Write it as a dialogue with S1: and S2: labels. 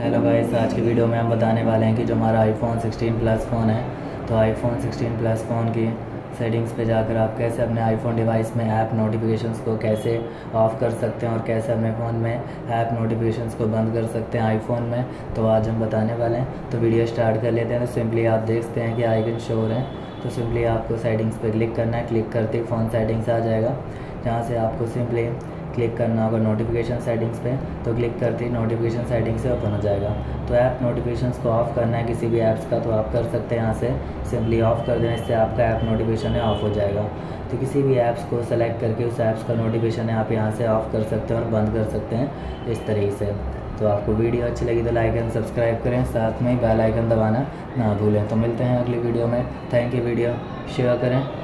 S1: Hello guys, आज की video में हम बताने वाले हैं कि जो हमारा आईफोन 16 प्लस फ़ोन है, तो आईफोन 16 प्लस फ़ोन की सेटिंग्स पे जाकर आप कैसे अपने आईफोन डिवाइस में ऐप नोटिफिकेशंस को कैसे ऑफ़ कर सकते हैं और कैसे अपने फ़ोन में ऐप नोटिफिकेशंस को बंद कर सकते हैं आईफोन में। तो आज हम बताने वाले हैं, तो वीडियो स्टार्ट कर लेते हैं। तो सिंपली आप देखते हैं कि आइकन शो हो रहे हैं, तो सिंपली आपको सेटिंग्स पे क्लिक करना है। क्लिक करते ही फ़ोन सेटिंग्स आ जाएगा, जहाँ से आपको सिंपली क्लिक करना होगा नोटिफिकेशन सेटिंग्स पे। तो क्लिक करते ही नोटिफिकेशन सेटिंग्स से ओपन हो जाएगा। तो ऐप नोटिफिकेशंस को ऑफ़ करना है किसी भी ऐप्स का, तो आप कर सकते हैं यहाँ से सिंपली ऑफ़ कर देना, इससे आपका ऐप नोटिफिकेशन है ऑफ़ हो जाएगा। तो किसी भी ऐप्स को सेलेक्ट करके उस ऐप्स का नोटिफिकेशन है आप यहाँ से ऑफ़ कर सकते हैं और बंद कर सकते हैं इस तरीके से। तो आपको वीडियो अच्छी लगी तो लाइक एंड सब्सक्राइब करें, साथ में बेल आइकन दबाना ना भूलें। तो मिलते हैं अगली वीडियो में। Thank you. वीडियो शेयर करें।